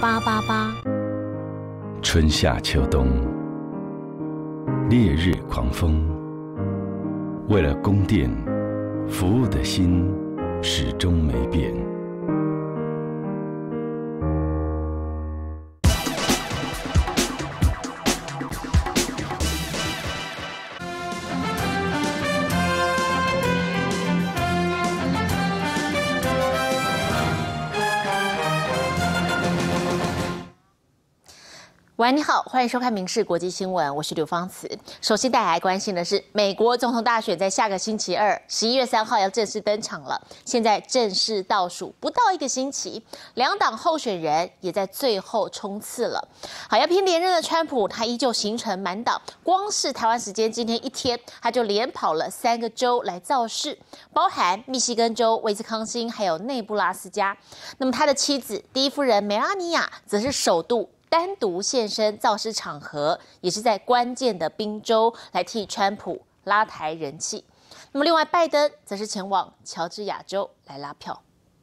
888。 春夏秋冬，烈日狂风，为了供电，服务的心始终没变。 喂，你好，欢迎收看《民视国际新闻》，我是刘芳慈。首先带来关心的是，美国总统大选在下个星期二，11月3号要正式登场了。现在正式倒数不到1个星期，两党候选人也在最后冲刺了。好，要拼连任的川普，他依旧行程满档，光是台湾时间今天一天，他就连跑了3个州来造势，包含密西根州、威斯康星还有内布拉斯加。那么他的妻子第一夫人梅拉尼亚则是首度单独现身造势场合，也是在关键的宾州来替川普拉抬人气。那么另外，拜登则是前往乔治亚州来拉票。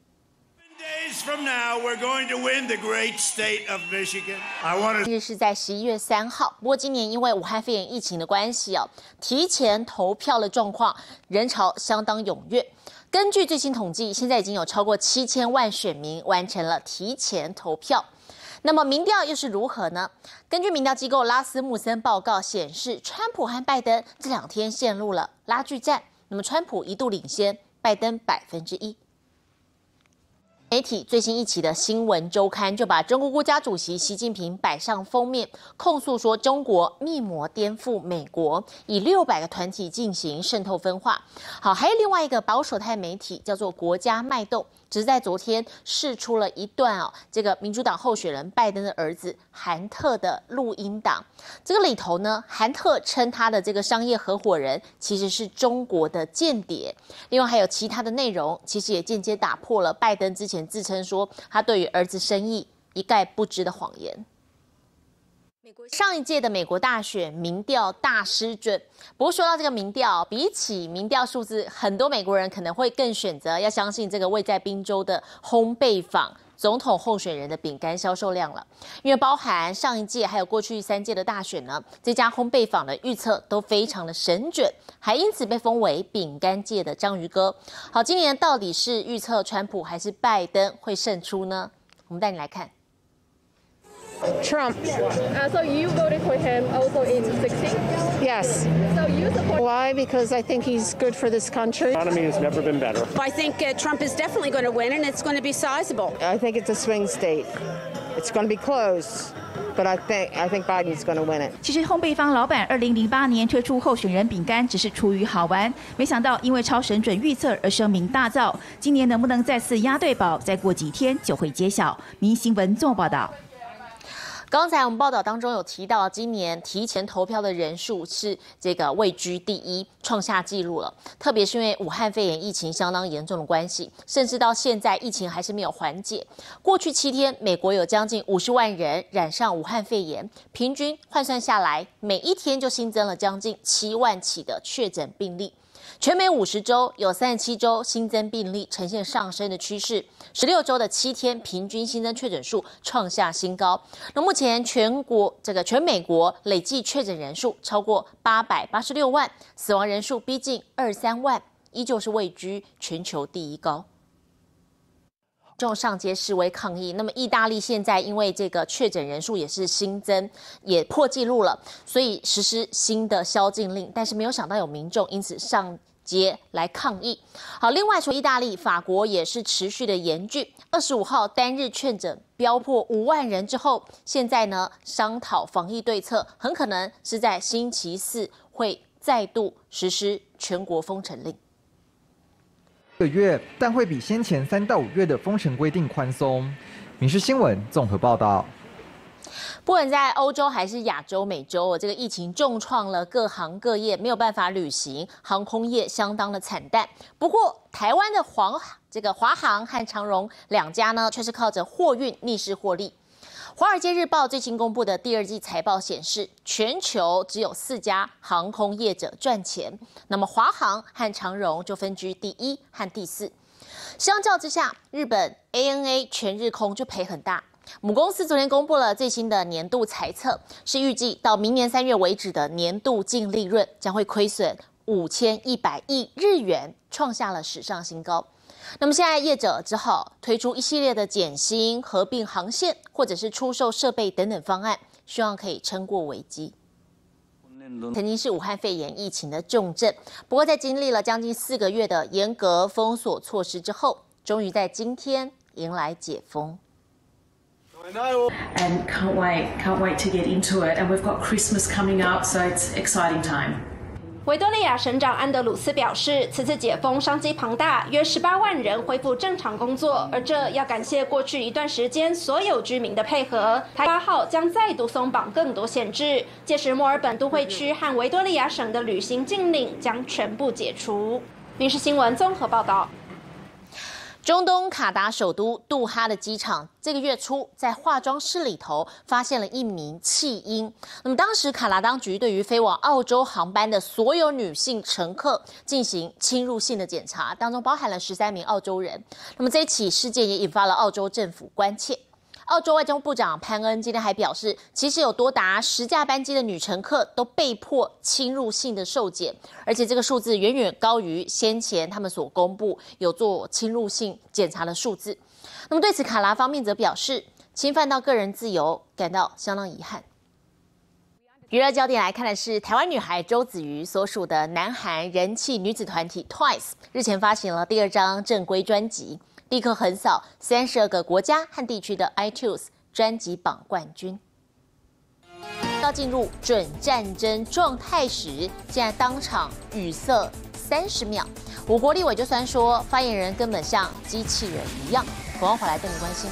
Days from now, we're going to win the great state of Michigan. 今日是在11月3号，不过今年因为武汉肺炎疫情的关系提前投票的状况人潮相当踊跃。根据最新统计，现在已经有超过7000万选民完成了提前投票。那么民调又是如何呢？根据民调机构拉斯穆森报告显示，川普和拜登这2天陷入了拉锯战。那么川普一度领先拜登1%。媒体最新一期的新闻周刊就把中国国家主席习近平摆上封面，控诉说中国密谋颠覆美国，以600个团体进行渗透分化。好，还有另外一个保守派媒体叫做国家脉动，只是在昨天释出了一段这个民主党候选人拜登的儿子韩特的录音档。这个里头呢，韩特称他的这个商业合伙人其实是中国的间谍。另外还有其他的内容，其实也间接打破了拜登之前自称说他对于儿子生意一概不知的谎言。上一届的美国大选民调大失准，不过说到这个民调，比起民调数字，很多美国人可能会更选择要相信这个位在宾州的烘焙坊总统候选人的饼干销售量了，因为包含上一届还有过去3届的大选呢，这家烘焙坊的预测都非常的神准，还因此被封为饼干界的章鱼哥。好，今年到底是预测川普还是拜登会胜出呢？我们带你来看。 Trump. So you voted for him also in 16? Yes. So you support. Why? Because I think he's good for this country. The economy has never been better. I think Trump is definitely going to win, and it's going to be sizable. I think it's a swing state. It's going to be close, but I think Biden's going to win it. 其实烘焙坊老板2008年推出候选人饼干只是出于好玩，没想到因为超神准预测而声名大噪。今年能不能再次押对宝，再过几天就会揭晓。民新闻综合报道。 刚才我们报道当中有提到，今年提前投票的人数是这个位居第1，创下纪录了。特别是因为武汉肺炎疫情相当严重的关系，甚至到现在疫情还是没有缓解。过去7天，美国有将近50万人染上武汉肺炎，平均换算下来，每一天就新增了将近7万起的确诊病例。全美50州有37州新增病例呈现上升的趋势，16州的7天平均新增确诊数创下新高。那目前全美国累计确诊人数超过886万，死亡人数逼近23万，依旧是位居全球第1高。众上街示威抗议。那么意大利现在因为这个确诊人数也是新增，也破纪录了，所以实施新的宵禁令。但是没有想到有民众因此上街来抗议。好，另外说意大利、法国也是持续的严峻。25号单日确诊飙破5万人之后，现在呢商讨防疫对策，很可能是在星期4会再度实施全国封城令。 个月，但会比先前3到5月的封城规定宽松。民视新闻综合报道。 不管在欧洲还是亚洲、美洲，这个疫情重创了各行各业，没有办法旅行，航空业相当的惨淡。不过，台湾的华航和长荣2家呢，却是靠着货运逆势获利。《华尔街日报》最新公布的第2季财报显示，全球只有4家航空业者赚钱，那么华航和长荣就分居第1和第4。相较之下，日本 ANA 全日空就赔很大。 母公司昨天公布了最新的年度财测，是预计到明年3月为止的年度净利润将会亏损5100亿日元，创下了史上新高。那么现在业者只好推出一系列的减薪、合并航线，或者是出售设备等等方案，希望可以撑过危机。曾经是武汉肺炎疫情的重症，不过在经历了将近4个月的严格封锁措施之后，终于在今天迎来解封。 And can't wait to get into it. And we've got Christmas coming up, so it's exciting time. 维多利亚省长安德鲁斯表示，此次解封商机庞大，约18万人恢复正常工作，而这要感谢过去一段时间所有居民的配合。他8号将再度松绑更多限制，届时墨尔本都会区和维多利亚省的旅行禁令将全部解除。民视新闻综合报道。 中东卡达首都杜哈的机场，这个月初在化妆室里头发现了一名弃婴。那么当时卡达当局对于飞往澳洲航班的所有女性乘客进行侵入性的检查，当中包含了13名澳洲人。那么这一起事件也引发了澳洲政府关切。澳洲外交部长潘恩今天还表示，其实有多达10架班机的女乘客都被迫侵入性的受检，而且这个数字远远高于先前他们所公布有做侵入性检查的数字。那么对此，卡达方面则表示，侵犯到个人自由，感到相当遗憾。娱乐焦点来看的是，台湾女孩周子瑜所属的南韩人气女子团体 Twice 日前发行了第2张正规专辑，立刻横扫32个国家和地区的 iTunes 专辑榜冠军。要进入准战争状态时，现在当场语塞30秒。我国立委就酸说，发言人根本像机器人一样。广告回来带你关心。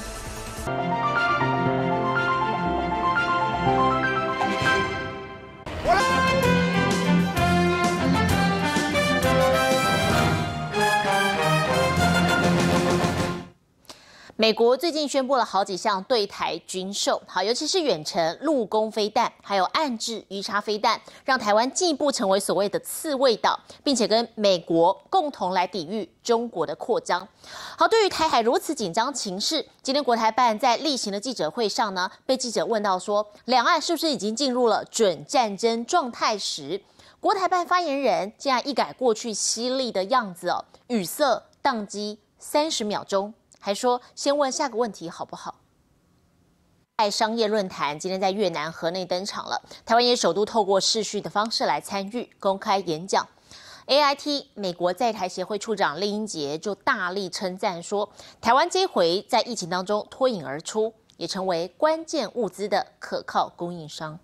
美国最近宣布了好几项对台军售，尤其是远程陆攻飞弹，还有暗制鱼叉飞弹，让台湾进一步成为所谓的刺猬岛，并且跟美国共同来抵御中国的扩张。对于台海如此紧张情势，今天国台办在例行的记者会上呢，被记者问到说，两岸是不是已经进入了准战争状态时，国台办发言人竟然一改过去犀利的样子语塞宕机30秒钟。还说先问下个问题好不好？商业论坛今天在越南河内登场了，台湾也首度透过视讯的方式来参与公开演讲。AIT 美国在台协会处长厉英杰就大力称赞说，台湾这回在疫情当中脱颖而出，也成为关键物资的可靠供应商。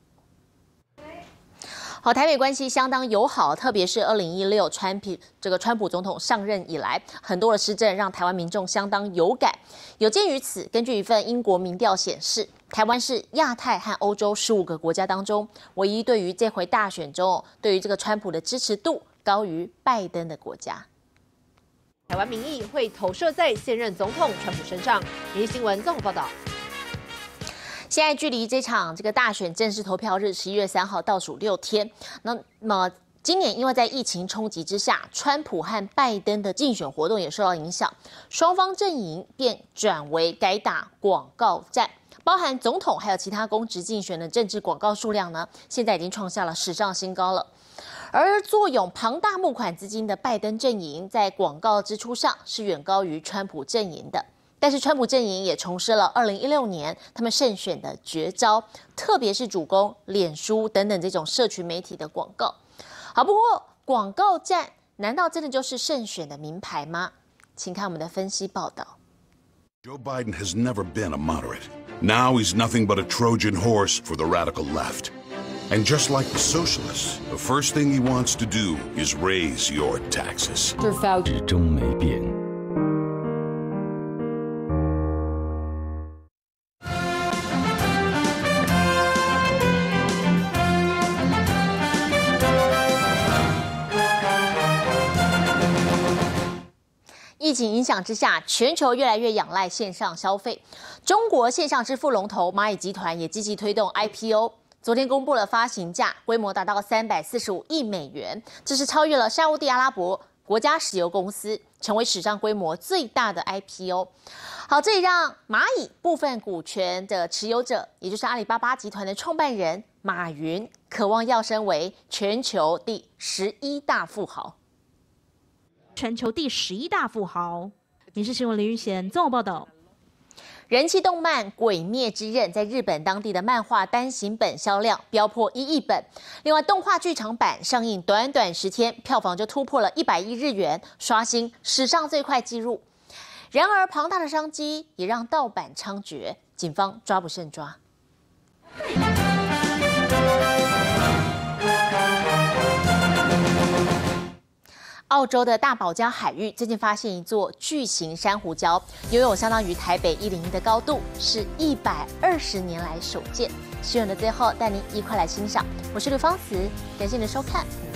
台美关系相当友好，特别是2016川普总统上任以来，很多的施政让台湾民众相当有感。有鉴于此，根据一份英国民调显示，台湾是亚太和欧洲15个国家当中，唯一对于这回大选中对于这个川普的支持度高于拜登的国家。 台湾民意会投射在现任总统川普身上。民视新闻综合报道。 现在距离这场大选正式投票日11月3号倒数6天。那么今年因为在疫情冲击之下，川普和拜登的竞选活动也受到影响，双方阵营便转为改打广告战，包含总统还有其他公职竞选的政治广告数量呢，现在已经创下了史上新高了。而坐拥庞大募款资金的拜登阵营，在广告支出上是远高于川普阵营的。但是川普阵营也重施了2016年他们胜选的绝招，特别是主攻脸书等等这种社群媒体的广告。不过广告战难道真的就是胜选的名牌吗？请看我们的分析报道。 Joe Biden has never been a moderate. Now he's nothing but a Trojan horse for the radical left. And just like the socialists, the first thing he wants to do is raise your taxes. 始终没变。 疫情影响之下，全球越来越仰赖线上消费。中国线上支付龙头蚂蚁集团也积极推动 IPO， 昨天公布了发行价，规模达到345亿美元，这是超越了沙烏地阿拉伯国家石油公司， 成为史上规模最大的 IPO。好，这也让蚂蚁部分股权的持有者，也就是阿里巴巴集团的创办人马云，渴望要升为全球第11大富豪。 全球第11大富豪。民视新闻林玉贤综合报道。 人气动漫《鬼灭之刃》在日本当地的漫画单行本销量飙破1亿本，另外动画剧场版上映短短10天，票房就突破了100亿日元，刷新史上最快纪录。然而，庞大的商机也让盗版猖獗，警方抓不胜抓。澳洲的大堡礁海域最近发现一座巨型珊瑚礁，拥有相当于台北101的高度，是120年来首见。新闻的最后，带您一块来欣赏。我是刘芳慈，感谢您的收看。